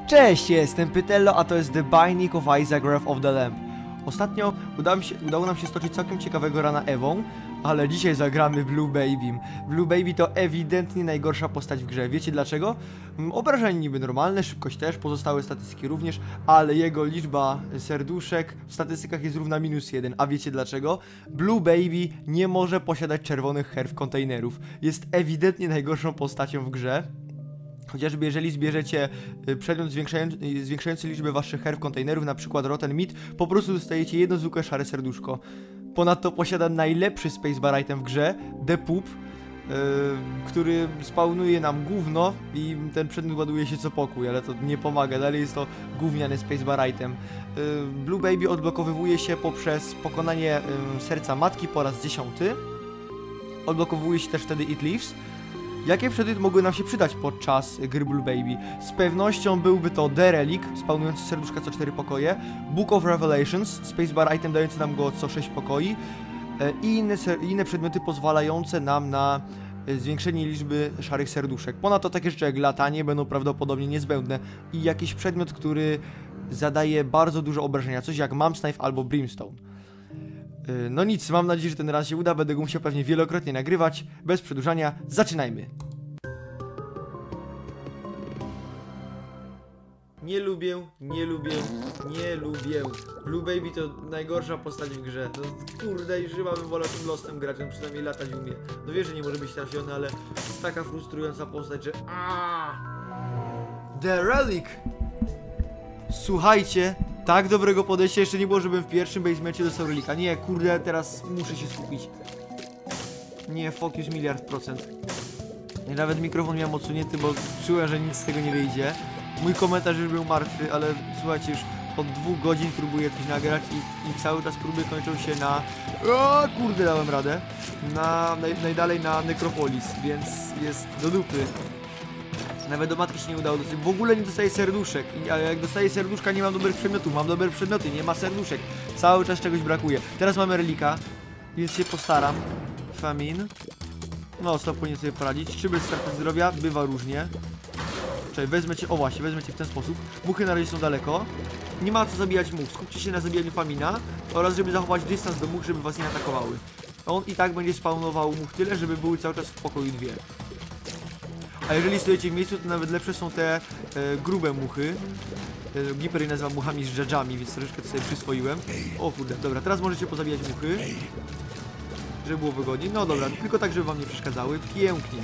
Cześć, jestem Pytello, a to jest The Binding of Isaac Wrath of the Lamb. Ostatnio udało nam się stoczyć całkiem ciekawego rana Ewą, ale dzisiaj zagramy Blue Babym. Blue Baby to ewidentnie najgorsza postać w grze. Wiecie dlaczego? Obrażenia niby normalne, szybkość też, pozostałe statystyki również, ale jego liczba serduszek w statystykach jest równa -1. A wiecie dlaczego? Blue Baby nie może posiadać czerwonych herb kontenerów. Jest ewidentnie najgorszą postacią w grze. Chociażby jeżeli zbierzecie przedmiot zwiększający liczbę waszych herb kontenerów, na przykład Rotten Meat, po prostu dostajecie jedno zwykłe szare serduszko. Ponadto posiada najlepszy spacebar item w grze, The Poop, który spawnuje nam gówno i ten przedmiot ładuje się co pokój, ale to nie pomaga, dalej jest to gówniany spacebar item. Blue Baby odblokowywuje się poprzez pokonanie serca matki po raz 10. Odblokowuje się też wtedy It Lives. Jakie przedmioty mogły nam się przydać podczas gry Blue Baby? Z pewnością byłby to The Relic, spawnujący serduszka co 4 pokoje, Book of Revelations, spacebar item dający nam go co 6 pokoi i inne przedmioty pozwalające nam na zwiększenie liczby szarych serduszek. Ponadto takie rzeczy jak latanie będą prawdopodobnie niezbędne i jakiś przedmiot, który zadaje bardzo dużo obrażenia, coś jak Mum's Knife albo Brimstone. No nic, mam nadzieję, że ten raz się uda, będę go musiał pewnie wielokrotnie nagrywać. Bez przedłużania, zaczynajmy! Nie lubię. Blue Baby to najgorsza postać w grze. No kurde, i żywa bym wolał tym Lostem grać, on przynajmniej latać umie. No wiesz, że nie może być trafiony, ale jest taka frustrująca postać, że... The Relic! Słuchajcie, tak dobrego podejścia jeszcze nie było, żebym w pierwszym basemencie dostał relika. Nie, kurde, teraz muszę się skupić. Nie, focus 1,000,000%. I nawet mikrofon miałem odsunięty, bo czułem, że nic z tego nie wyjdzie. Mój komentarz już był martwy, ale słuchajcie, już od 2 godzin próbuję coś nagrać i cały czas próby kończą się na... O, kurde, dałem radę. Najdalej na Necropolis, więc jest do dupy. Nawet do matki się nie udało dostać. W ogóle nie dostaję serduszek. A jak dostaję serduszka, nie mam dobrych przedmiotów. Mam dobre przedmioty, nie ma serduszek. Cały czas czegoś brakuje. Teraz mamy relika, więc się postaram. Famine. No, stop, powinien sobie poradzić. Czy bez straty zdrowia? Bywa różnie. Czekaj, wezmę cię. O właśnie, wezmę cię w ten sposób. Muchy na razie są daleko. Nie ma co zabijać much. Skupcie się na zabijaniu Famina. Oraz żeby zachować dystans do much, żeby was nie atakowały. On i tak będzie spawnował much tyle, żeby były cały czas w pokoju 2. A jeżeli stoicie w miejscu, to nawet lepsze są te grube muchy. Giper je nazywa muchami z dżadżami, więc troszeczkę to sobie przyswoiłem. O kurde, dobra, teraz możecie pozabijać muchy, żeby było wygodniej. No dobra, tylko tak, żeby wam nie przeszkadzały. Pięknie.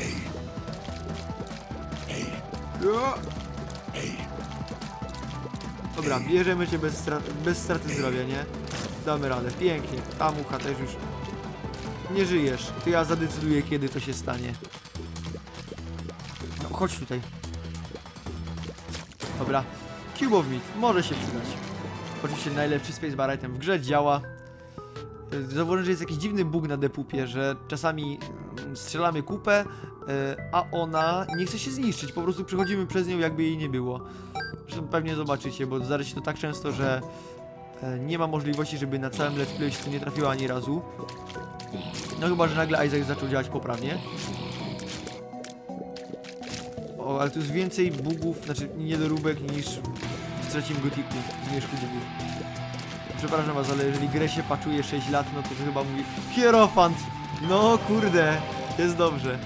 Dobra, bierzemy cię bez straty zdrowia, nie? Damy radę, pięknie. Ta mucha też już nie żyjesz. To ja zadecyduję, kiedy to się stanie. No, chodź tutaj. Dobra. Cube of Meat. Może się przydać. Oczywiście najlepszy spacebar item w grze. Działa. Zauważyłem, że jest jakiś dziwny bug na depupie, że czasami strzelamy kupę, a ona nie chce się zniszczyć. Po prostu przechodzimy przez nią, jakby jej nie było. Zresztą pewnie zobaczycie, bo zdarza się to tak często, że nie ma możliwości, żeby na całym let's playu się tu nie trafiła ani razu. No chyba, że nagle Isaac zaczął działać poprawnie. O, ale tu jest więcej bugów, znaczy niedoróbek niż w trzecim gotiku, zmierzchu bugów. Przepraszam was, ale jeżeli grę się patchuje 6 lat, no to chyba mówi hierofant! No kurde, jest dobrze.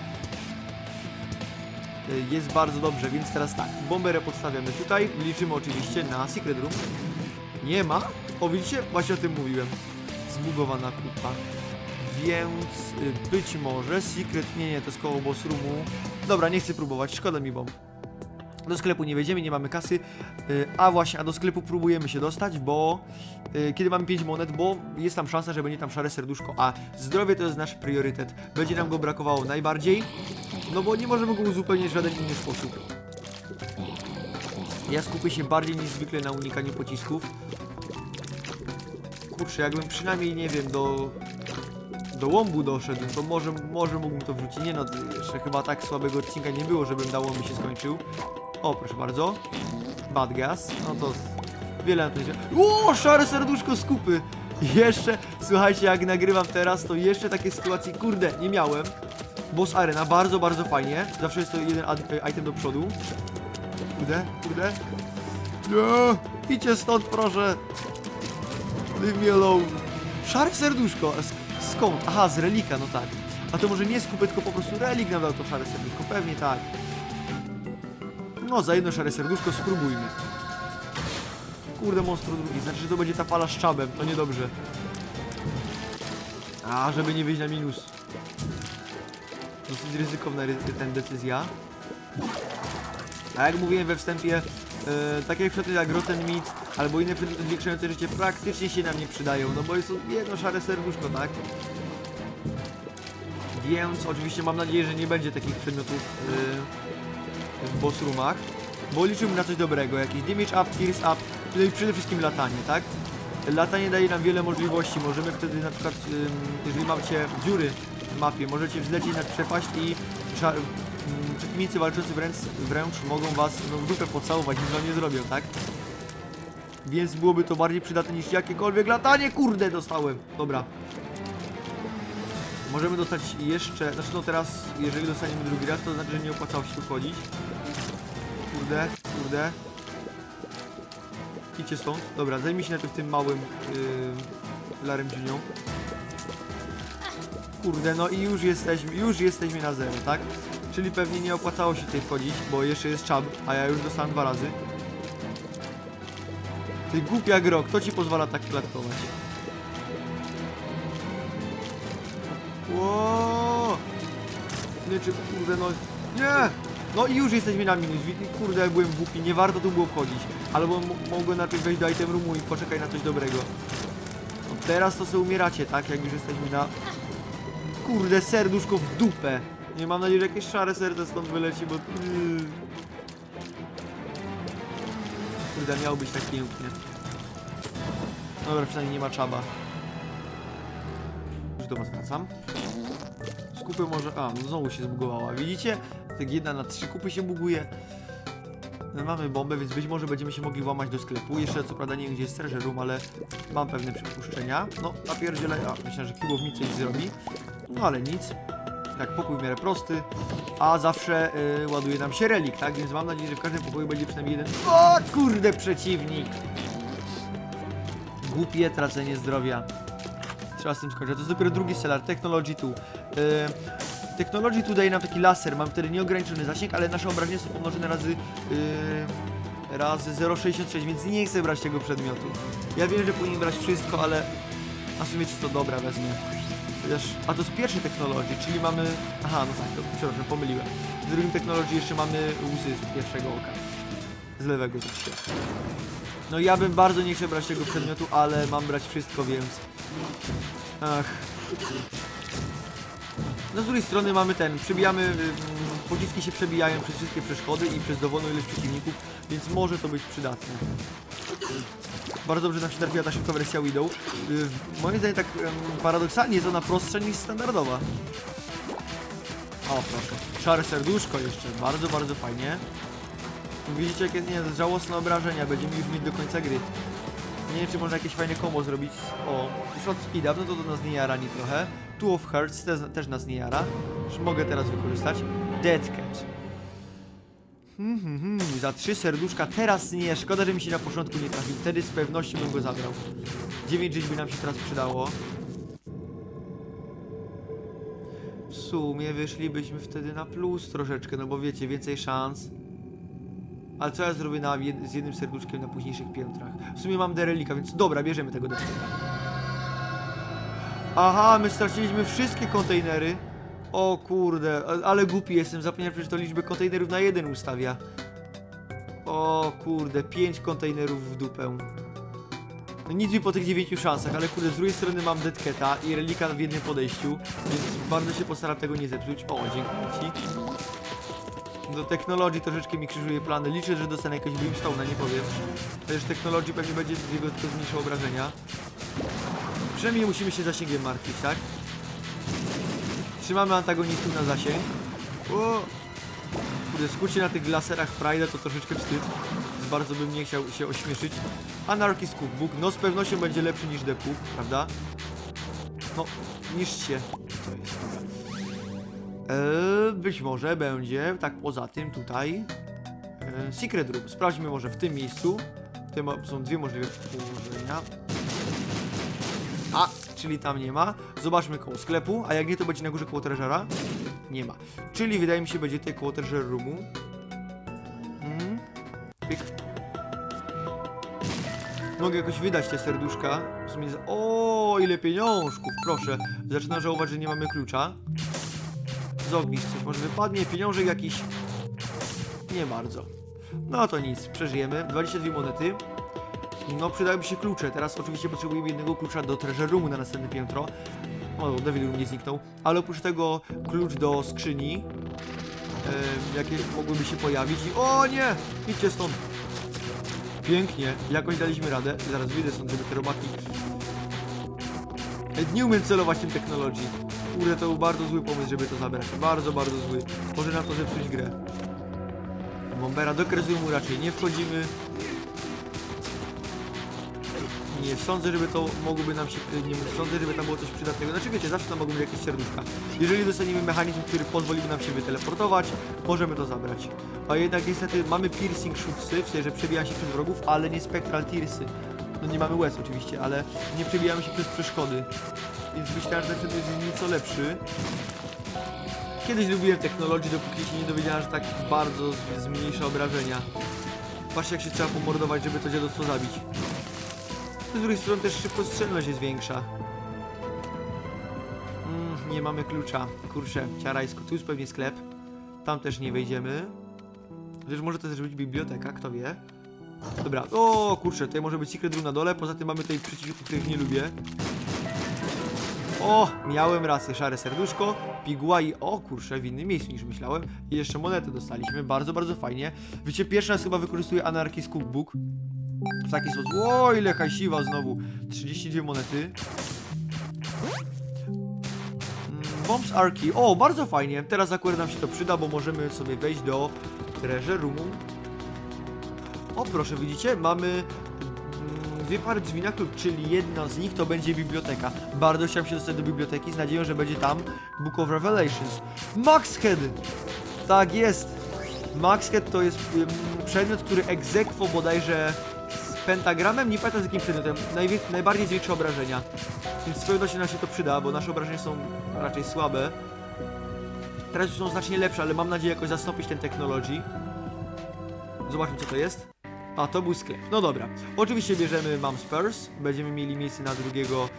Jest bardzo dobrze, więc teraz tak, bomberę podstawiamy tutaj, liczymy oczywiście na Secret Room. Nie ma? O, widzicie? Właśnie o tym mówiłem. Zbugowana kupa. Więc być może Secret... Nie, to jest koło boss roomu. Dobra, nie chcę próbować, szkoda mi bomb. Do sklepu nie wejdziemy, nie mamy kasy. A właśnie, do sklepu próbujemy się dostać, bo... kiedy mamy 5 monet, bo jest tam szansa, że będzie tam szare serduszko. A zdrowie to jest nasz priorytet. Będzie nam go brakowało najbardziej. No bo nie możemy go uzupełnić w żaden inny sposób. Ja skupię się bardziej niż zwykle na unikaniu pocisków. Kurczę, jakbym przynajmniej, nie wiem, do łombu doszedł, to może mógłbym to wrzucić. Nie no, jeszcze chyba tak słabego odcinka nie było, żebym na łombi się skończył. O, proszę bardzo. Bad gas. No to wiele na to się... O, szare serduszko z kupy. Jeszcze, słuchajcie, jak nagrywam teraz, to jeszcze takie sytuacje, kurde, nie miałem. Boss Arena, bardzo, bardzo fajnie. Zawsze jest to jeden item do przodu. Kurde. Nie, idźcie stąd, proszę. Leave me alone. Szare serduszko. Skąd? Aha, z relika, no tak. A to może nie skupy, tylko po prostu relik nam dał to szare serduszko. Pewnie tak. No, za jedno szare serduszko spróbujmy. Kurde, monstro drugi. Znaczy, że to będzie ta fala z czabem. To niedobrze. A, żeby nie wyjść na minus. Dosyć ryzykowna ten decyzja. A jak mówiłem we wstępie, takie przedmioty jak Rotten Meat albo inne przedmioty zwiększające życie praktycznie się nam nie przydają, no bo jest to jedno szare serduszko, tak? Więc oczywiście mam nadzieję, że nie będzie takich przedmiotów w boss roomach, bo liczymy na coś dobrego, jakiś damage up, tears up, no i przede wszystkim latanie, tak? Latanie daje nam wiele możliwości, możemy wtedy na przykład, jeżeli macie dziury w mapie, możecie wzlecieć nad przepaść i przeciwnicy walczący wręcz mogą was w dupę pocałować, nic wam nie zrobią, tak? Więc byłoby to bardziej przydatne niż jakiekolwiek latanie, kurde, dostałem. Dobra. Możemy dostać jeszcze, znaczy no teraz, jeżeli dostaniemy drugi raz, to znaczy, że nie opłacało się tu chodzić. Kurde, kurde. Idźcie stąd. Dobra, zajmij się najpierw tym małym Larem Junią. Kurde, no i już jesteśmy na zero, tak? Czyli pewnie nie opłacało się tutaj wchodzić, bo jeszcze jest czab, a ja już dostałem 2 razy. Ty głupia gro, kto ci pozwala tak klatkować? Ło! Nie, czy kurde, no... Nie! No i już jesteśmy na minus. Kurde, jak byłem głupi, nie warto tu było wchodzić. Albo mogłem najpierw wejść do item roomu i poczekać na coś dobrego. No teraz to sobie umieracie, tak? Jak już jesteśmy na... Kurde, serduszko w dupę. Nie, mam nadzieję, że jakieś szare serce stąd wyleci, bo... Kurde, miał być tak pięknie. Dobra, przynajmniej nie ma czaba. Już do was wracam. Skupy może... A, no znowu się zbugowała. Widzicie? Tak 1 na 3 kupy się buguje. No, mamy bombę, więc być może będziemy się mogli włamać do sklepu. Jeszcze co prawda nie wiem, gdzie jest treasure room, ale mam pewne przypuszczenia. No, napierdzielę... A, myślę, że Cube mi coś zrobi. No, ale nic. Tak, pokój w miarę prosty. A zawsze ładuje nam się relik, tak? Więc mam nadzieję, że w każdym pokoju będzie przynajmniej jeden... O, kurde, przeciwnik! Głupie tracenie zdrowia. Trzeba z tym skończyć. To jest dopiero drugi seller, Technology 2. Technology 2 daje nam taki laser, mam wtedy nieograniczony zasięg, ale nasze obrażenia są pomnożone razy 0,66, więc nie chcę brać tego przedmiotu. Ja wiem, że powinien brać wszystko, ale na sumie czy to dobra wezmę. Chociaż, a to z pierwszej technologii, czyli mamy... Aha, no tak, to przepraszam, pomyliłem. Z drugim technologii jeszcze mamy łzy z pierwszego oka. Z lewego zresztą. No ja bym bardzo nie chciał brać tego przedmiotu, ale mam brać wszystko, więc... Ach... No z drugiej strony mamy przebijamy, pociski się przebijają przez wszystkie przeszkody i przez dowolną ilość przeciwników, więc może to być przydatne. Bardzo dobrze nam się trafiła ta szybka wersja Widow. Moim zdaniem tak paradoksalnie jest ona prostsza niż standardowa. O proszę, szare serduszko jeszcze, bardzo, bardzo fajnie. Widzicie jakie żałosne obrażenia, będziemy już mieć do końca gry. Nie wiem, czy można jakieś fajne combo zrobić. O, shot speed up, no to nas nie jara ani trochę. Two of Hearts też nas nie jara. Już mogę teraz wykorzystać. Dead Catch. Za 3 serduszka teraz nie. Szkoda, że mi się na początku nie trafił. Wtedy z pewnością bym go zabrał. 9 żyć by nam się teraz przydało. W sumie wyszlibyśmy wtedy na plus troszeczkę, no bo wiecie, więcej szans. Ale co ja zrobię z jednym serduszkiem na późniejszych piętrach? W sumie mam derelika, więc dobra, bierzemy tego derelika. Aha, my straciliśmy wszystkie kontenery. O kurde, ale głupi jestem, zapomniałem, że to liczbę kontenerów na 1 ustawia. O kurde, 5 kontenerów w dupę. No nic mi po tych 9 szansach, ale kurde, z drugiej strony mam Deadcata i relika w jednym podejściu, więc bardzo się postaram tego nie zepsuć. O, dziękuję ci. Do technologii troszeczkę mi krzyżuje plany. Liczę, że dostanę jakiegoś brimstone'a, nie powiem. Chociaż technologii pewnie będzie z jego tylko zmniejszał obrażenia. Przynajmniej musimy się zasięgiem martwić, tak? Trzymamy antagonistów na zasięg. O! Kurde, skucie na tych laserach Pride'a to troszeczkę wstyd. Bardzo bym nie chciał się ośmieszyć. Anarchist Cookbook, no z pewnością będzie lepszy niż The Cook, prawda? No, niszcie. Co jest? Być może będzie, tak poza tym tutaj Secret Room. Sprawdźmy może w tym miejscu. są dwie możliwe położenia. A, czyli tam nie ma. Zobaczmy koło sklepu, a jak nie, to będzie na górze koło treasura. Nie ma. Czyli wydaje mi się, będzie tutaj koło treasure roomu. Pyk. Mogę jakoś wydać te serduszka. W sumie o, ile pieniążków, proszę. Zaczynam żałować, że nie mamy klucza. Z ognisk coś może wypadnie, pieniążek jakiś. Nie bardzo. No to nic, przeżyjemy. 22 monety. No, przydałyby się klucze. Teraz oczywiście potrzebujemy jednego klucza do treasure roomu na następne piętro. O, Devil Room nie zniknął. Ale oprócz tego klucz do skrzyni. Jakie mogłyby się pojawić. I o nie! Idźcie stąd. Pięknie. Jakoś daliśmy radę. Zaraz wyjdę stąd, żeby te robaki... Nie umiem celować tym technologii. Kurde, to był bardzo zły pomysł, żeby to zabrać. Bardzo, bardzo zły. Może na to zepsuć grę. Bombera do kresu raczej nie wchodzimy. Nie sądzę, żeby to mogłoby nam się... Nie sądzę, żeby tam było coś przydatnego. Znaczy wiecie, zawsze tam mogą być jakieś serduszka. Jeżeli dostaniemy mechanizm, który pozwoliłby nam się wyteleportować, możemy to zabrać. A jednak niestety mamy piercing shootsy, w sensie, że przebijamy się przez wrogów, ale nie spectral tearsy. No nie mamy łez oczywiście, ale nie przebijamy się przez przeszkody. Więc myślałem, że ten jest nieco lepszy. Kiedyś lubiłem technologię, dopóki się nie dowiedziałem, że tak bardzo zmniejsza obrażenia. Patrzcie, jak się trzeba pomordować, żeby to dziadostwo zabić. Z drugiej strony też szybkostrzelność jest większa. Nie mamy klucza. Kurczę, ciarajsko. Tu jest pewnie sklep. Tam też nie wejdziemy. Chociaż może to też być biblioteka, kto wie. Dobra, o kurczę, tutaj może być secret room na dole. Poza tym mamy tutaj przeciwników, których nie lubię. O, miałem rację, szare serduszko, piguła i o kurczę, w innym miejscu niż myślałem. I jeszcze monetę dostaliśmy, bardzo, bardzo fajnie. Wiecie, pierwszy raz chyba wykorzystuję Anarchist Cookbook. W taki sposób. O, ile hajsiwa znowu. 32 monety. Bombs are key. O, bardzo fajnie. Teraz akurat nam się to przyda, bo możemy sobie wejść do treasure roomu. O, proszę, widzicie? Mamy dwie pary drzwi na klucz, czyli jedna z nich to będzie biblioteka. Bardzo chciałem się dostać do biblioteki z nadzieją, że będzie tam Book of Revelations. Max Head! Tak jest! Max Head to jest przedmiot, który ex aequo bodajże z pentagramem, nie pamiętam z jakim przedmiotem, najbardziej zwiększa obrażenia. Więc z pewnością nam się to przyda, bo nasze obrażenia są raczej słabe. Teraz już są znacznie lepsze, ale mam nadzieję jakoś zastąpić ten technologii. Zobaczmy, co to jest. A, to był sklep. No dobra. Oczywiście bierzemy Mom's Purse. Będziemy mieli miejsce na drugiego...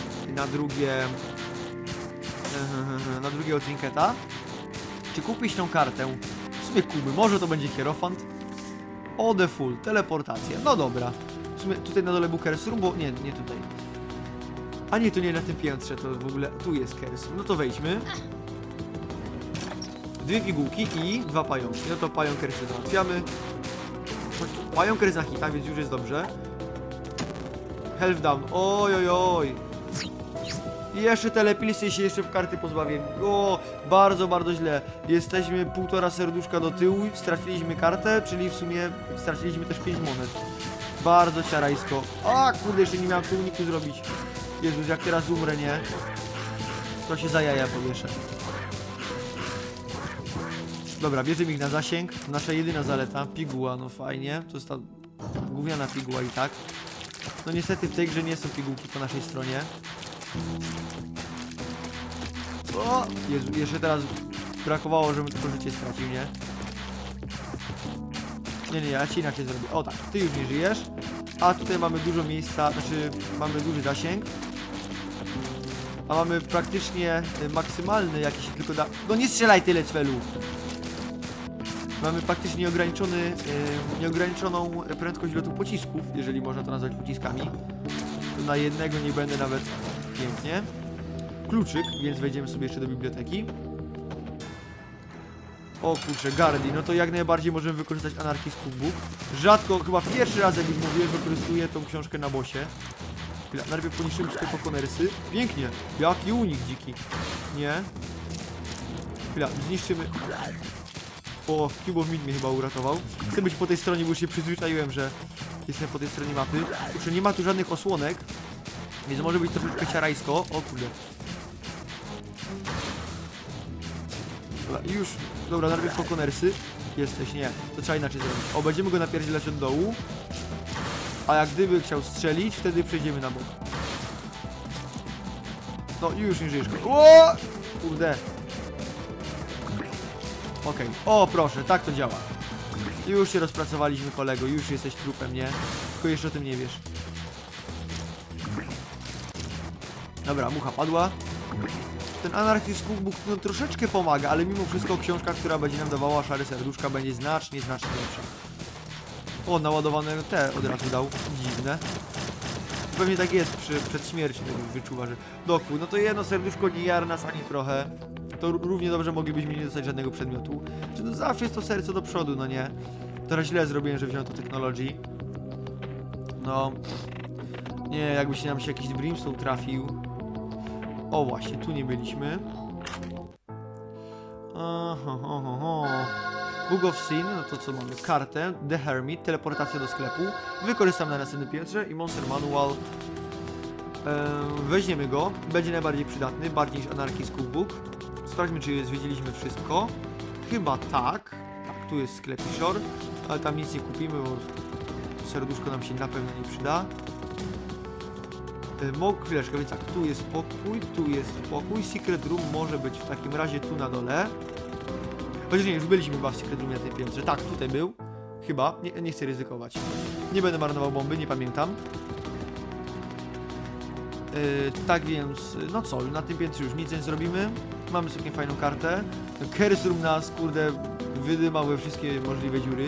Na drugiego trinketa. Czy kupić tą kartę? W sumie kuby. Może to będzie hierofant. O, the full. Teleportacja. No dobra. W sumie tutaj na dole był Curse Room, bo... Nie, nie tutaj. A nie, to nie na tym piętrze. To w ogóle... Tu jest Curse Room. No to wejdźmy. Dwie pigułki i dwa pająki. No to pająkersy załatwiamy. Pająker na hita, więc już jest dobrze. Health down. Oj, oj, oj. I jeszcze telepilsy i się jeszcze karty pozbawię. O, bardzo, bardzo źle. Jesteśmy półtora serduszka do tyłu. Straciliśmy kartę, czyli w sumie straciliśmy też 5 monet. Bardzo ciarajsko. A, kurde, jeszcze nie miałem tu uniku zrobić. Jezus, jak teraz umrę, nie? To się za jaja powieszę. Dobra, bierzemy ich na zasięg. Nasza jedyna zaleta, piguła, no fajnie. To jest ta gówniana piguła i tak. No niestety w tej grze nie są pigułki po naszej stronie. O! Jezu, jeszcze teraz brakowało, żebym tylko życie stracił, nie? Nie, ja ci inaczej zrobię. O tak, ty już nie żyjesz. A tutaj mamy dużo miejsca, znaczy mamy duży zasięg. A mamy praktycznie maksymalny jakiś tylko da... No nie strzelaj tyle, cwelu! Mamy praktycznie nieograniczoną prędkość lotu pocisków, jeżeli można to nazwać pociskami. To na jednego nie będę nawet. Pięknie. Kluczyk, więc wejdziemy sobie jeszcze do biblioteki. O kurczę, Gardi, no to jak najbardziej możemy wykorzystać Anarchist Cookbook. Rzadko, chyba pierwszy raz, jak już mówiłem, wykorzystuję tą książkę na bossie. Najpierw poniszczymy te pokonersy. Pięknie, jaki unik dziki. Nie. Chwila, zniszczymy... O, Cube of Meat mnie chyba uratował. Chcę być po tej stronie, bo już się przyzwyczaiłem, że jestem po tej stronie mapy. Kurczę, nie ma tu żadnych osłonek, więc może być troszeczkę ciarajsko. O kurde. Dobra, i już. Dobra, najpierw pokonersy. Jesteś, nie. To trzeba inaczej zrobić. O, będziemy go napierdzielać od dołu. A jak gdyby chciał strzelić, wtedy przejdziemy na bok. No i już nie żyjesz. O! Kurde. Okej. O, proszę, tak to działa. Już się rozpracowaliśmy, kolego, już jesteś trupem, nie? Tylko jeszcze o tym nie wiesz. Dobra, mucha padła. Ten Anarchist Cookbook no, troszeczkę pomaga, ale mimo wszystko książka, która będzie nam dawała szare serduszka, będzie znacznie lepsza. O, naładowane te od razu dał. Dziwne. Pewnie tak jest przed śmiercią, tak wyczuwa, że doku, no to jedno serduszko nie jar nas ani trochę. To równie dobrze moglibyśmy nie dostać żadnego przedmiotu. Że to zawsze jest to serce do przodu, no nie? Teraz źle zrobiłem, że wziąłem to technology. No. Nie, jakby się nam się jakiś brimstone trafił. O właśnie, tu nie byliśmy. Book of Sin, no to co mamy? Kartę, The Hermit, teleportacja do sklepu. Wykorzystam na następnym piętrze i Monster Manual. Weźmiemy go, będzie najbardziej przydatny, bardziej niż Anarchist Cookbook. Sprawdźmy, czy zwiedziliśmy wszystko. Chyba tak. Tak, tu jest sklepishore, ale tam nic nie kupimy, bo serduszko nam się na pewno nie przyda. Chwileczkę, więc tak, tu jest pokój, Secret Room może być w takim razie tu na dole. Chociaż nie, już byliśmy chyba w Secret Roomie na tej piętrze. Tak, tutaj był. Chyba, nie chcę ryzykować. Nie będę marnował bomby, nie pamiętam. Tak więc, no co, na tym piętrze już nic nie zrobimy. Mamy sobie fajną kartę. Curse Room nas, kurde, wydymał we wszystkie możliwe dziury.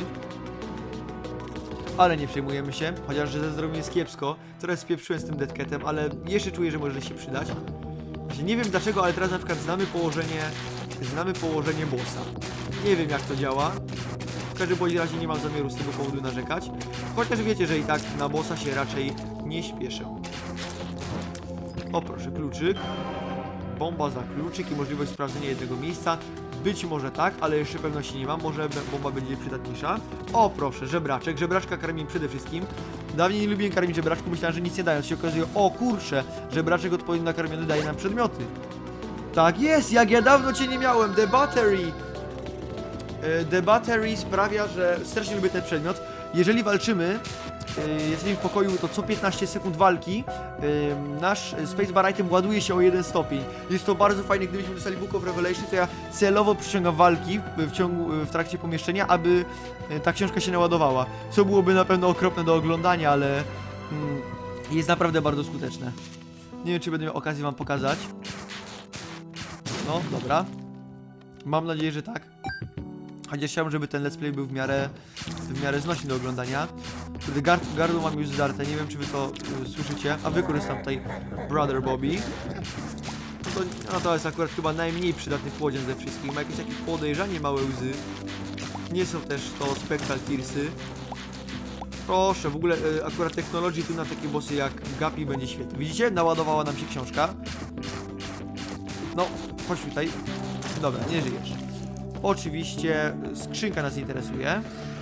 Ale nie przejmujemy się, chociaż że ze zdrowiem jest kiepsko. Teraz spieprzyłem z tym deadcatem, ale jeszcze czuję, że może się przydać. Właśnie nie wiem dlaczego, ale teraz na przykład znamy położenie bossa. Nie wiem jak to działa. W każdym bądź razie nie mam zamiaru z tego powodu narzekać. Chociaż wiecie, że i tak na bossa się raczej nie śpieszę. O proszę, kluczyk. Bomba za kluczyk i możliwość sprawdzenia jednego miejsca. Być może tak, ale jeszcze pewności nie mam. Może bomba będzie przydatniejsza. O proszę, żebraczek. Żebraczka karmi przede wszystkim. Dawniej nie lubiłem karmić żebraczku, myślałem, że nic nie dają. To się okazuje, o kurczę, żebraczek odpowiednio nakarmiony daje nam przedmioty. Tak jest, jak ja dawno cię nie miałem. The Battery. The Battery sprawia, że strasznie lubię ten przedmiot. Jeżeli walczymy, jesteśmy w pokoju, to co 15 sekund walki nasz spacebar item ładuje się o 1 stopień. Jest to bardzo fajne, gdybyśmy dostali Book of Revelation, to ja celowo przyciągam walki w trakcie pomieszczenia, aby ta książka się naładowała. Co byłoby na pewno okropne do oglądania, ale jest naprawdę bardzo skuteczne. Nie wiem, czy będę miał okazję wam pokazać. No, dobra. Mam nadzieję, że tak. Chociaż chciałbym, żeby ten let's play był w miarę znośny do oglądania. Wtedy gardło mam już zdarte, nie wiem czy wy to słyszycie. A wykorzystam tutaj Brother Bobby. To jest akurat chyba najmniej przydatny płodzian ze wszystkich. Ma jakieś takie podejrzanie małe łzy. Nie są też to Spectral Tearsy. Proszę, w ogóle akurat technologii tu na takie bossy jak Guppy będzie świetny. Widzicie? Naładowała nam się książka. No, chodź tutaj. Dobra, nie żyjesz. Oczywiście skrzynka nas interesuje.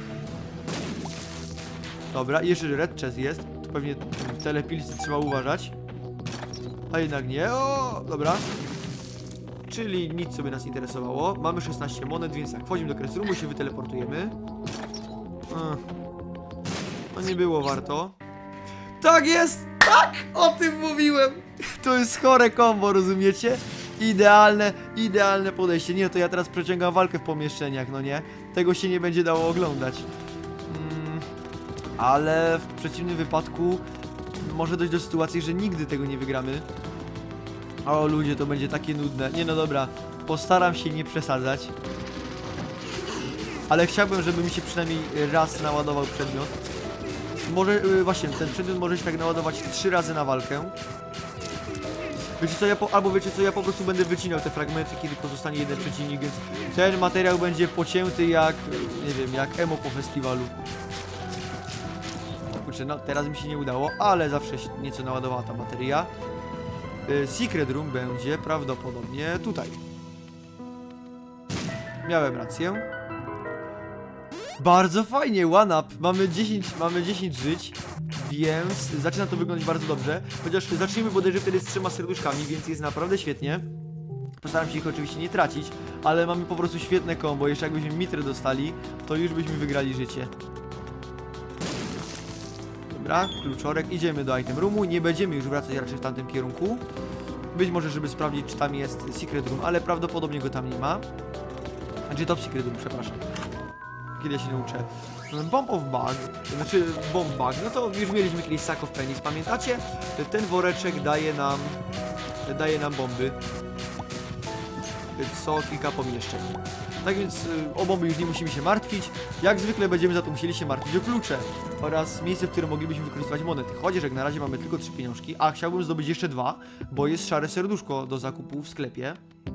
Dobra, jeszcze Red Chest jest. Tu pewnie telepilsy trzeba uważać. A jednak nie. O, dobra. Czyli nic sobie nas interesowało. Mamy 16 monet, więc tak, wchodzimy do Curse Roomu, się wyteleportujemy. No nie było warto. Tak jest! Tak! O tym mówiłem! To jest chore combo, rozumiecie? Idealne podejście. Nie, to ja teraz przeciągam walkę w pomieszczeniach, no nie? Tego się nie będzie dało oglądać. Ale w przeciwnym wypadku może dojść do sytuacji, że nigdy tego nie wygramy. O ludzie, to będzie takie nudne. Nie no dobra, postaram się nie przesadzać. Ale chciałbym, żeby mi się przynajmniej raz naładował przedmiot. Może, właśnie, ten przedmiot może się tak naładować 3 razy na walkę. Wiecie co, ja po prostu będę wycinał te fragmenty, kiedy pozostanie jeden przeciwnik, więc ten materiał będzie pocięty jak, nie wiem, jak emo po festiwalu. Kurczę, no teraz mi się nie udało, ale zawsze nieco naładowała ta bateria. Secret Room będzie prawdopodobnie tutaj. Miałem rację. Bardzo fajnie, one up. Mamy 10 żyć, więc zaczyna to wyglądać bardzo dobrze. Chociaż zacznijmy bodajże wtedy z 3 serduszkami, więc jest naprawdę świetnie. Postaram się ich oczywiście nie tracić, ale mamy po prostu świetne combo. Jeszcze jakbyśmy mitrę dostali, to już byśmy wygrali życie. Dobra, kluczorek, idziemy do item roomu, nie będziemy już wracać raczej w tamtym kierunku. Być może, żeby sprawdzić, czy tam jest secret room, ale prawdopodobnie go tam nie ma. Znaczy top secret room, przepraszam. Kiedy ja się nauczę. Bomb of bug, to znaczy bomb bug, no to już mieliśmy kiedyś sack of pennies, pamiętacie? Ten woreczek daje nam bomby. Co kilka pomieszczeń. Tak więc o bomby już nie musimy się martwić. Jak zwykle będziemy za to musieli się martwić o klucze oraz miejsce, w którym moglibyśmy wykorzystywać monety. Chociaż jak na razie mamy tylko 3 pieniążki, a chciałbym zdobyć jeszcze 2, bo jest szare serduszko do zakupu w sklepie.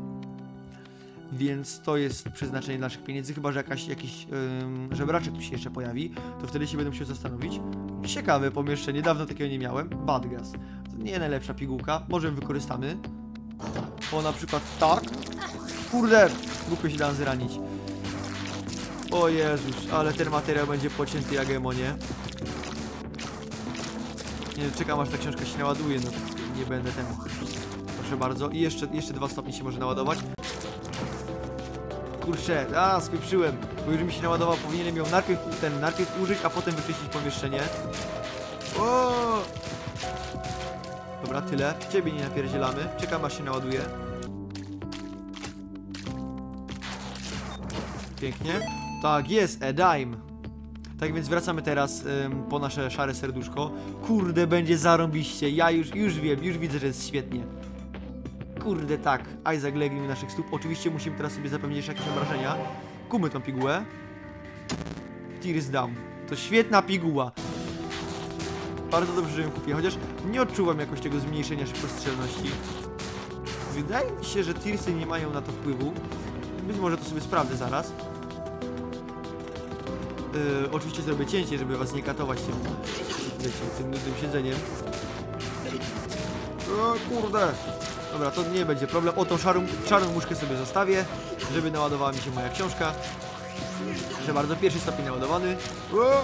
Więc to jest przeznaczenie naszych pieniędzy, chyba że jakiś żebraczek tu się jeszcze pojawi, to wtedy się będę musiał zastanowić. Ciekawe pomieszczenie, dawno takiego nie miałem. Bad gas. To nie najlepsza pigułka, może ją wykorzystamy. O, na przykład tak. Kurde, głupio się dałem zranić. O Jezus, ale ten materiał będzie pocięty jak emonie. Nie, czekam aż ta książka się naładuje, no nie będę temu. Proszę bardzo. I jeszcze 2 stopnie się może naładować. Kurczę, spieprzyłem, bo już mi się naładował, powinienem ją najpierw użyć, a potem wyczyścić pomieszczenie. O! Dobra, tyle. Ciebie nie napierdzielamy. Czekam aż się naładuje. Pięknie. Tak jest, a dime. Tak więc wracamy teraz po nasze szare serduszko. Kurde, będzie zarąbiście. Ja już wiem, już widzę, że jest świetnie. Kurde, tak. Isaac legli mi naszych stóp. Oczywiście musimy teraz sobie zapewnić jeszcze jakieś obrażenia. Kumy tą pigułę. Tears down. To świetna piguła. Bardzo dobrze, że ją kupię, chociaż nie odczuwam jakoś tego zmniejszenia szybkostrzelności. Wydaje mi się, że Tearsy nie mają na to wpływu. Być może to sobie sprawdzę zaraz. Oczywiście zrobię cięcie, żeby was nie katować tym nudnym siedzeniem. O kurde! Dobra, to nie będzie problem. O, tą czarną muszkę sobie zostawię, żeby naładowała mi się moja książka. Proszę bardzo, pierwszy stopień naładowany. O!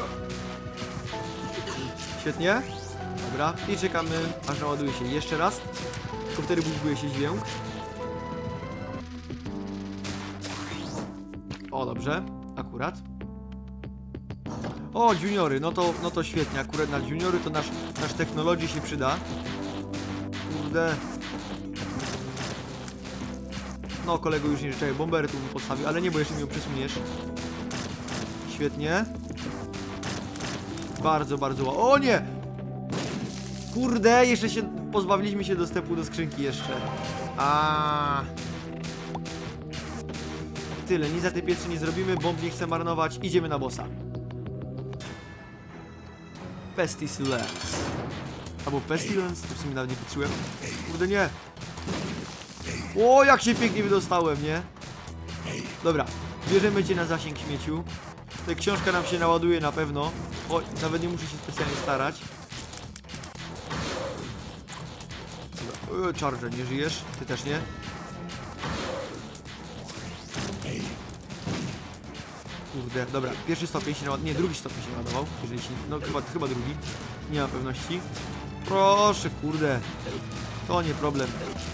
Świetnie. Dobra, i czekamy, aż naładuje się jeszcze raz. Tylko wtedy buduje się dźwięk. O, dobrze, akurat. O, juniory, no to świetnie, akurat na juniory to nasz technologii się przyda. Kurde. No, kolego już nie życzę, bomberę tu bym postawił, ale nie, bo jeszcze mi ją przesuniesz. Świetnie. Bardzo, bardzo O nie! Kurde, jeszcze pozbawiliśmy się dostępu do skrzynki jeszcze. Tyle, nic za te pietrze nie zrobimy, bomb nie chcę marnować, idziemy na bossa. Pestilence. Albo Pestilence, to w sumie nawet nie patrzyłem. Kurde, nie. O, jak się pięknie wydostałem, nie? Dobra, bierzemy cię na zasięg, śmieciu. Ta książka nam się naładuje na pewno. O, nawet nie muszę się specjalnie starać. Dobra. Charger, nie żyjesz? Ty też nie? Kurde, dobra, pierwszy stopień się naładował, nie, drugi stopień się naładował, jeżeli się, no chyba drugi, nie ma pewności. Proszę, kurde, to nie problem.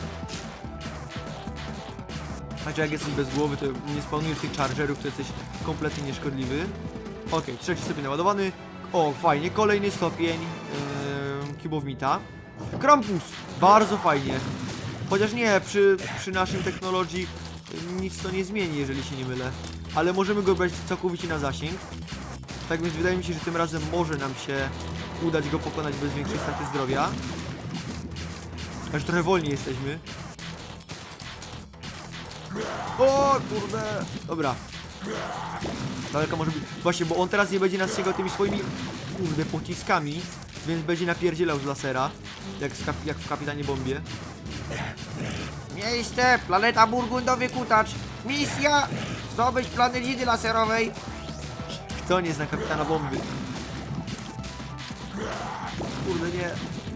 Znaczy jak jesteś bez głowy, to nie spełnisz tych chargerów, to jesteś kompletnie nieszkodliwy. Okej, trzeci stopień naładowany. O, fajnie, kolejny stopień Cube of Meata. Krampus, bardzo fajnie. Chociaż nie, przy naszym technologii nic to nie zmieni, jeżeli się nie mylę. Ale możemy go brać całkowicie na zasięg. Tak więc wydaje mi się, że tym razem może nam się udać go pokonać bez większej straty zdrowia. Aż trochę wolniej jesteśmy. O kurde! Dobra. Daleko może być. Właśnie, bo on teraz nie będzie nas sięgał tymi swoimi kurde pociskami, więc będzie napierdzielał z lasera. Jak w Kapitanie Bombie. Miejsce! Planeta Burgundowy Kutacz! Misja! Zdobyć planety laserowej! Kto nie zna Kapitana Bomby? Kurde, nie.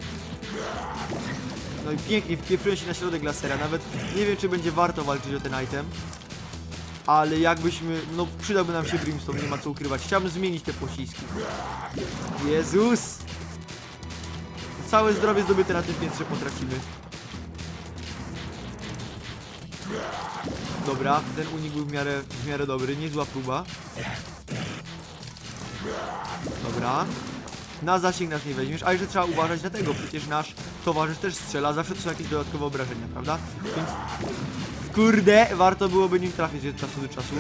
No i pięknie, wpieprzyłem się na środek lasera. Nawet nie wiem, czy będzie warto walczyć o ten item. Ale jakbyśmy... No, przydałby nam się Brimstone, nie ma co ukrywać. Chciałbym zmienić te pociski. Jezus! Całe zdrowie zdobyte na tym piętrze potracimy. Dobra, ten unik był w miarę dobry, niezła próba. Dobra. Na zasięg nas nie weźmiesz, a jeszcze trzeba uważać na tego, przecież nasz towarzysz też strzela, zawsze to są jakieś dodatkowe obrażenia, prawda? Więc... Kurde, warto byłoby nim trafić od czasu do czasu.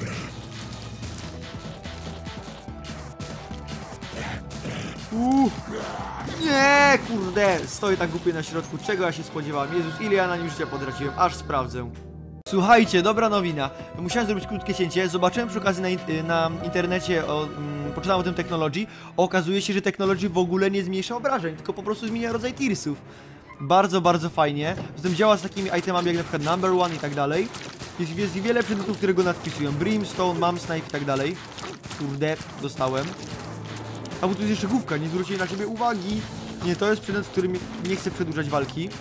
Nie, kurde, stoję tak głupie na środku, czego ja się spodziewałem? Jezus, ile ja na nim życia potraciłem, aż sprawdzę. Słuchajcie, dobra nowina. Musiałem zrobić krótkie cięcie. Zobaczyłem przy okazji na internecie, poczytałem o tym Technology. Okazuje się, że Technology w ogóle nie zmniejsza obrażeń, tylko po prostu zmienia rodzaj tirsów. Bardzo, bardzo fajnie. Zatem działa z takimi itemami jak na przykład Number One i tak dalej. Jest wiele przedmiotów, które go nadpisują. Brimstone, Mum Snipe i tak dalej. Kurde, dostałem. A bo tu jest jeszcze główka, nie zwrócili na siebie uwagi. Nie, to jest przedmiot, w którym nie chcę przedłużać walki.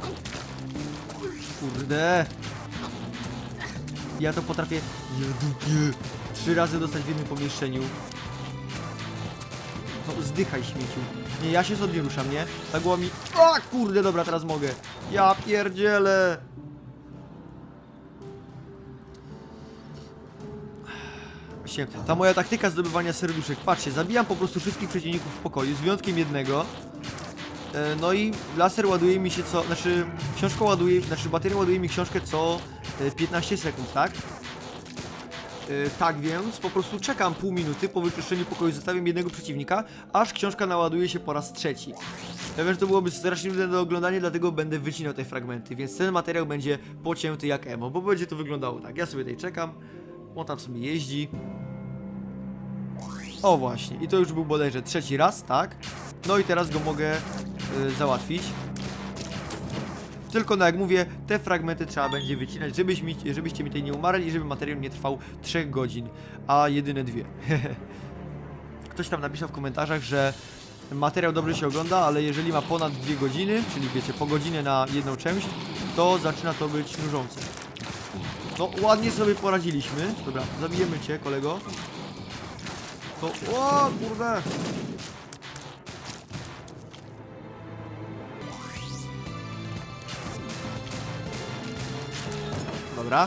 Kurde. Ja to potrafię 3 razy dostać w jednym pomieszczeniu. No zdychaj, śmieciu. Nie, ja się sobie ruszam, nie? Ta głowa mi... O kurde, dobra, teraz mogę. Ja pierdzielę. Właśnie, ta moja taktyka zdobywania serduszek. Patrzcie, zabijam po prostu wszystkich przeciwników w pokoju, z wyjątkiem jednego. No i laser ładuje mi się co... Znaczy, książka ładuje... Znaczy, bateria ładuje mi książkę co 15 sekund, tak? Tak więc po prostu czekam pół minuty po wyczyszczeniu pokoju, zostawiam jednego przeciwnika, aż książka naładuje się po raz trzeci. Ja wiem, że to byłoby strasznie nudne do oglądania, dlatego będę wycinał te fragmenty, więc ten materiał będzie pocięty jak emo, bo będzie to wyglądało tak. Ja sobie tutaj czekam, on tam sobie jeździ. O właśnie, i to już był bodajże trzeci raz, tak? No i teraz go mogę załatwić. Tylko no jak mówię, te fragmenty trzeba będzie wycinać, żebyście mi tutaj nie umarli i żeby materiał nie trwał 3 godzin, a jedyne 2. Ktoś tam napisał w komentarzach, że materiał dobrze się ogląda, ale jeżeli ma ponad 2 godziny, czyli wiecie, po godzinę na jedną część, to zaczyna to być nużące. No ładnie sobie poradziliśmy. Dobra, zabijemy cię, kolego. To... O kurde! Dobra.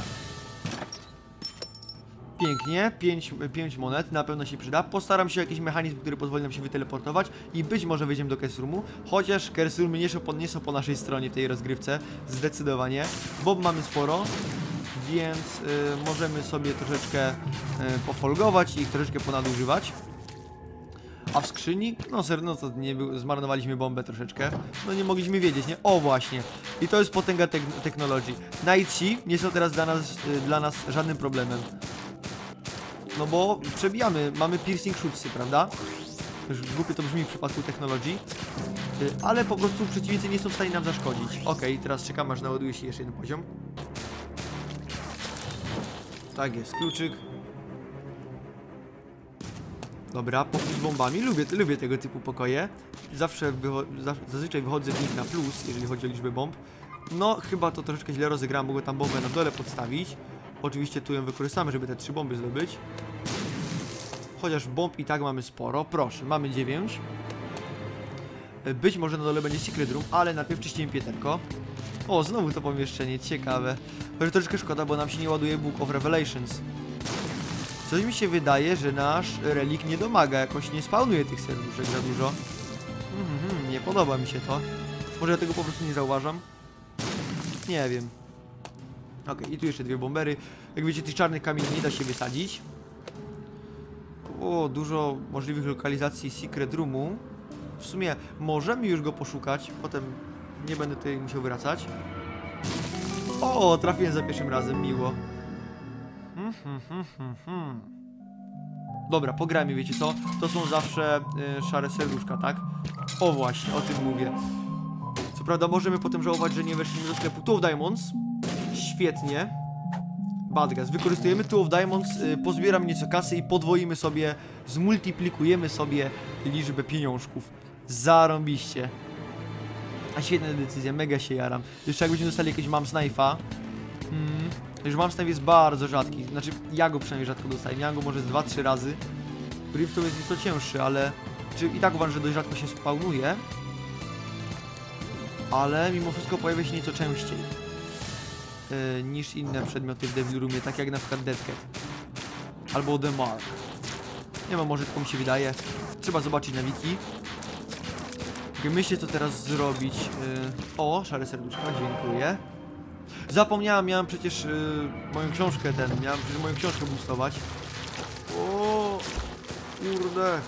Pięknie, 5 monet, na pewno się przyda. Postaram się o jakiś mechanizm, który pozwoli nam się wyteleportować i być może wejdziemy do Curse Roomu. Chociaż Curse Roomy nie są po naszej stronie w tej rozgrywce, zdecydowanie. Bob mamy sporo, więc możemy sobie troszeczkę pofolgować i ich troszeczkę ponadużywać. A w skrzyni? No serio, no to nie był, zmarnowaliśmy bombę troszeczkę. No nie mogliśmy wiedzieć, nie? O właśnie. I to jest potęga technologii. Nightsi nie są teraz dla nas żadnym problemem. No bo przebijamy, mamy piercing shootsy, prawda? Już głupio to brzmi w przypadku technologii. Ale po prostu przeciwnicy nie są w stanie nam zaszkodzić. Okej, teraz czekam, aż naładuje się jeszcze jeden poziom. Tak jest, kluczyk. Dobra, pokój z bombami. Lubię tego typu pokoje. Zazwyczaj wychodzę w nich na plus, jeżeli chodzi o liczbę bomb. No, chyba to troszeczkę źle rozegrałem, mogę tam bombę na dole podstawić. Oczywiście tu ją wykorzystamy, żeby te 3 bomby zdobyć. Chociaż bomb i tak mamy sporo. Proszę, mamy 9. Być może na dole będzie Secret Room, ale najpierw czyścimy pieterko. O, znowu to pomieszczenie, ciekawe. Chociaż troszeczkę szkoda, bo nam się nie ładuje Book of Revelations. Coś mi się wydaje, że nasz relik nie domaga, jakoś nie spawnuje tych serduszek za dużo. Nie podoba mi się to. Może ja tego po prostu nie zauważam? Nie wiem. Okej, i tu jeszcze 2 bombery. Jak wiecie, tych czarnych kamieni nie da się wysadzić. O, dużo możliwych lokalizacji Secret Roomu. W sumie możemy już go poszukać, potem nie będę tutaj musiał wracać. O, trafiłem za pierwszym razem, miło. Dobra, pograjmy, wiecie co? To są zawsze szare serduszka, tak? O właśnie, o tym mówię. Co prawda możemy potem żałować, że nie weszliśmy do sklepu Two of Diamonds. Świetnie. Badgas, wykorzystujemy Two of Diamonds, pozbieram nieco kasy i podwoimy sobie, zmultiplikujemy sobie liczbę pieniążków. Zarąbiście. A świetna decyzja, mega się jaram. Jeszcze jakbyśmy dostali jakiegoś Mum Snife'a. Już Mum Snife jest bardzo rzadki, znaczy ja go przynajmniej rzadko dostaję, miałem go może z 2-3 razy. Brimstone jest nieco cięższy, ale... i tak uważam, że dość rzadko się spawnuje. Ale mimo wszystko pojawia się nieco częściej niż inne przedmioty w Devil Roomie, tak jak na przykład Dead Cat albo The Mark. Nie wiem, może tylko mi się wydaje. Trzeba zobaczyć na wiki. Myślę, co teraz zrobić. O, szare serduszka, dziękuję. Zapomniałem, miałem przecież moją książkę miałem przecież moją książkę boostować. O, kurde.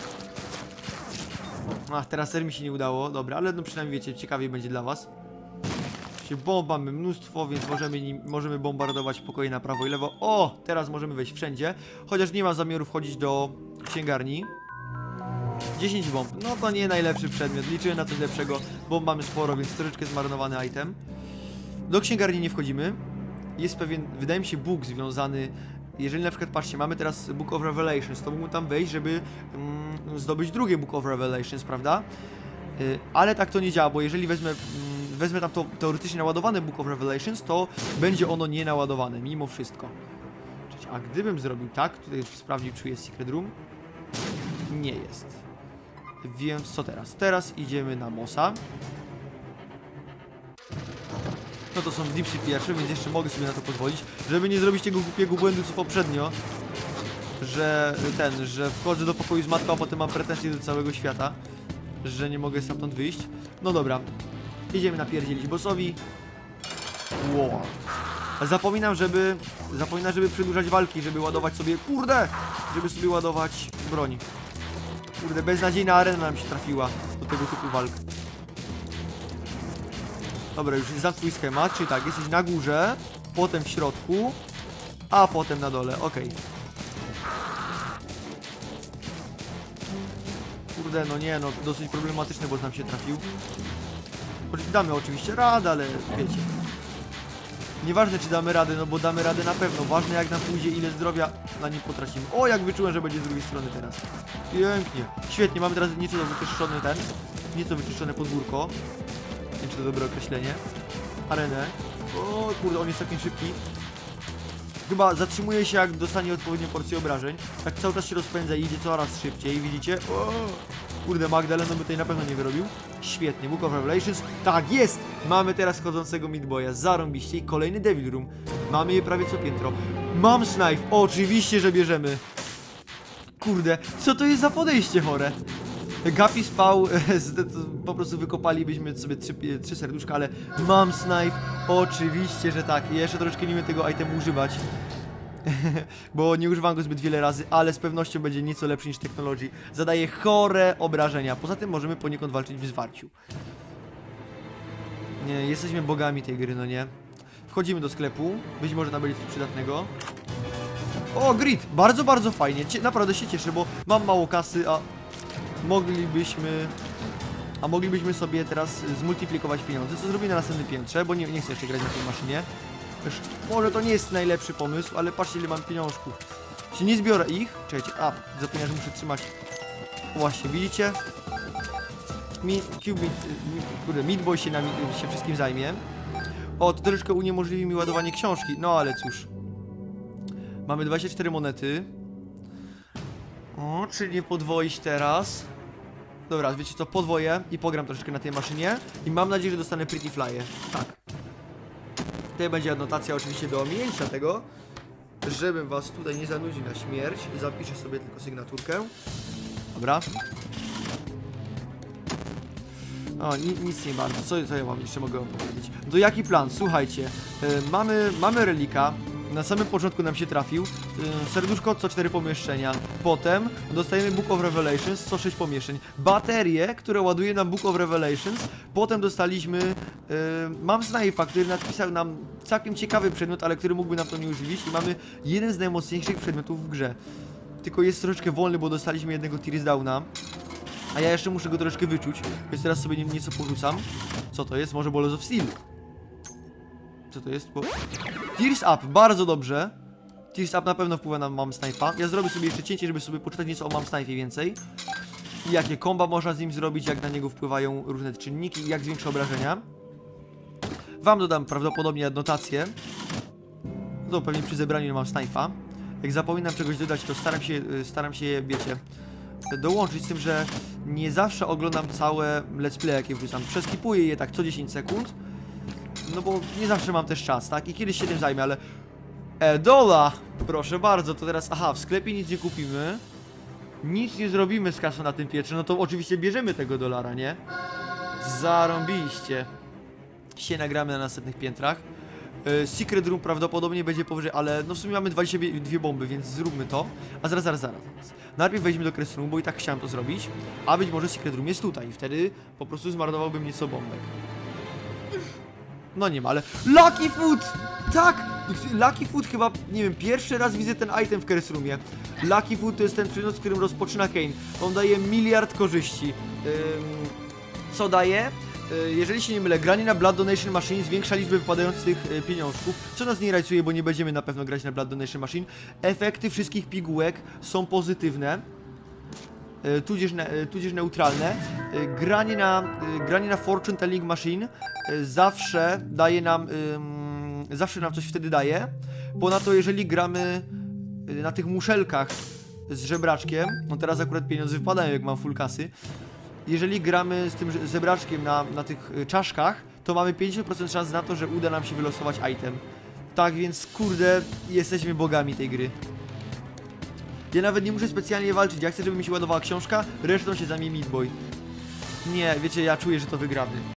Ach, teraz ser mi się nie udało, dobra, ale no przynajmniej wiecie, ciekawiej będzie dla was. Bomb mamy mnóstwo, więc możemy bombardować pokoje na prawo i lewo. O, teraz możemy wejść wszędzie, chociaż nie ma zamiaru wchodzić do księgarni. 10 bomb, no to nie najlepszy przedmiot, liczyłem na coś lepszego. Bomb mamy sporo, więc troszeczkę zmarnowany item. Do księgarni nie wchodzimy. Jest pewien, wydaje mi się, bóg związany. Jeżeli na przykład, patrzcie, mamy teraz Book of Revelations, to mógłbym tam wejść, żeby zdobyć drugie Book of Revelations, prawda? Ale tak to nie działa, bo jeżeli wezmę tam to teoretycznie naładowane Book of Revelations, to będzie ono nie naładowane, mimo wszystko. A gdybym zrobił tak, tutaj już sprawdził, czy jest Secret Room. Nie jest. Więc co teraz? Teraz idziemy na Mossa. No to są dipsy pierwsze, więc jeszcze mogę sobie na to pozwolić, żeby nie zrobić tego głupiego błędu co poprzednio, że że wchodzę do pokoju z matką, a potem mam pretensje do całego świata, że nie mogę stamtąd wyjść. No dobra, idziemy napierdzielić bossowi. Wow. Zapominam, żeby przedłużać walki, żeby ładować sobie, kurde, żeby sobie ładować broń. Kurde, beznadziejna arena nam się trafiła do tego typu walk. Dobra, już znam twój schemat, czyli tak, jesteś na górze, potem w środku, a potem na dole, okej. Kurde, no nie, no dosyć problematyczny boss nam się trafił. Damy oczywiście radę, ale wiecie. Nieważne czy damy radę, no bo damy radę na pewno. Ważne jak nam pójdzie, ile zdrowia na nim potracimy. O, jak wyczułem, że będzie z drugiej strony teraz. Pięknie. Świetnie, mamy teraz nieco wyczyszczony nieco wyczyszczone podwórko. Nie wiem, czy to dobre określenie. Arenę. O kurde, on jest taki szybki. Chyba zatrzymuje się, jak dostanie odpowiednią porcję obrażeń. Tak cały czas się rozpędza i idzie coraz szybciej, widzicie? O, kurde, Magdaleno by tutaj na pewno nie wyrobił. Świetnie, Book of Revelations. Tak, jest! Mamy teraz chodzącego Meat-Boya. Zarąbiście. I kolejny Devil Room. Mamy je prawie co piętro. Mom's Knife. Oczywiście, że bierzemy. Kurde, co to jest za podejście chore? Guppy spał, po prostu wykopalibyśmy sobie trzy serduszka, ale Mom's Knife, oczywiście, że tak. Ja jeszcze troszeczkę nie umiem tego itemu używać, bo nie używam go zbyt wiele razy, ale z pewnością będzie nieco lepszy niż Technology. Zadaje chore obrażenia, poza tym możemy poniekąd walczyć w zwarciu. Nie, jesteśmy bogami tej gry, no nie? Wchodzimy do sklepu, być może tam będzie coś przydatnego. O, grid, bardzo, bardzo fajnie, naprawdę się cieszę, bo mam mało kasy, a moglibyśmy sobie teraz zmultiplikować pieniądze, co zrobię na następnym piętrze, bo nie chcę jeszcze grać na tej maszynie. Wiesz, może to nie jest najlepszy pomysł, ale patrzcie, ile mam pieniążków. Jeśli nie zbiorę ich, czekajcie, zapomniałem, że muszę trzymać. Właśnie, widzicie? Meat-Boy się wszystkim zajmie. O, to troszeczkę uniemożliwi mi ładowanie książki, no ale cóż. Mamy 24 monety. O, czyli nie podwoić teraz. Dobra, wiecie co, podwoję i pogram troszeczkę na tej maszynie. I mam nadzieję, że dostanę Pretty Fly'e. Tak. Tutaj będzie anotacja oczywiście do ominięcia tego, żebym was tutaj nie zanudził na śmierć. Zapiszę sobie tylko sygnaturkę. Dobra. O, nic nie bardzo. Co ja wam jeszcze mogę opowiedzieć? To jaki plan? Słuchajcie, mamy relika. Na samym początku nam się trafił serduszko co 4 pomieszczenia. Potem dostajemy Book of Revelations co 6 pomieszczeń. Baterie, które ładuje nam Book of Revelations. Potem dostaliśmy Mom's Knife'a, który napisał nam całkiem ciekawy przedmiot, ale który mógłby nam to nie używić. I mamy jeden z najmocniejszych przedmiotów w grze. Tylko jest troszeczkę wolny, bo dostaliśmy jednego Tears Downa. A ja jeszcze muszę go troszeczkę wyczuć, więc teraz sobie nieco porzucam. Co to jest? Może Balls of Steel? Co to jest? Tears Up, bardzo dobrze. Tears Up na pewno wpływa na Mom's Knife'a. Ja zrobię sobie jeszcze cięcie, żeby sobie poczytać nieco o Mom's Knife'ie więcej. I jakie komba można z nim zrobić, jak na niego wpływają różne czynniki i jak zwiększa obrażenia. Wam dodam prawdopodobnie adnotację. To pewnie przy zebraniu Mom's Knife'a. Jak zapominam czegoś dodać, to staram się, wiecie, dołączyć z tym, że nie zawsze oglądam całe let's play, jakie wrzucam. Przeskipuję je tak co 10 sekund. No bo nie zawsze mam też czas, tak? I kiedyś się tym zajmę, ale... Edola! Proszę bardzo, to teraz... Aha, w sklepie nic nie kupimy. nic nie zrobimy z kasą na tym piętrze, no to oczywiście bierzemy tego dolara, nie? Zarąbiście. Dzisiaj nagramy na następnych piętrach. Secret Room prawdopodobnie będzie powyżej, ale no w sumie mamy 22 bomby, więc zróbmy to. A zaraz. Najpierw wejdźmy do Crest Roomu, bo i tak chciałem to zrobić. A być może Secret Room jest tutaj i wtedy po prostu zmarnowałbym nieco bombek. No nie ma, ale... Lucky Food! Tak! Lucky Food chyba, nie wiem, pierwszy raz widzę ten item w Crest Roomie. Lucky Food to jest ten przedmiot, z którym rozpoczyna Kane. On daje miliard korzyści. Co daje? Jeżeli się nie mylę, granie na Blood Donation Machine zwiększa liczbę wypadających pieniążków, co nas nie rajcuje, bo nie będziemy na pewno grać na Blood Donation Machine. Efekty wszystkich pigułek są pozytywne, tudzież neutralne. Granie na Fortune Telling Machine zawsze daje nam, zawsze nam coś wtedy daje. Ponadto jeżeli gramy na tych muszelkach z żebraczkiem, no teraz akurat pieniądze wypadają, jak mam full kasy. Jeżeli gramy z tym zebraczkiem na tych czaszkach, to mamy 50% szans na to, że uda nam się wylosować item. Tak więc, kurde, jesteśmy bogami tej gry. Ja nawet nie muszę specjalnie walczyć, ja chcę, żeby mi się ładowała książka, resztą się zajmie Meat Boy. Nie, wiecie, ja czuję, że to wygramy.